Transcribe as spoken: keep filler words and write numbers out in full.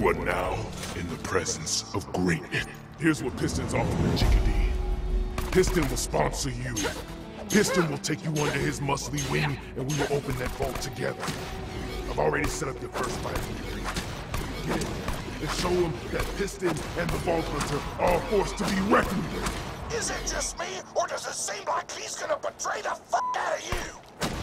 You are now in the presence of greatness. Here's what Piston's offering, Chickadee. Piston will sponsor you. Piston will take you under his muscly wing, and we will open that vault together. I've already set up your first fight. Get in and show him that Piston and the Vault Hunter are a force to be reckoned with. Is it just me, or does it seem like he's gonna betray the fuck out of you?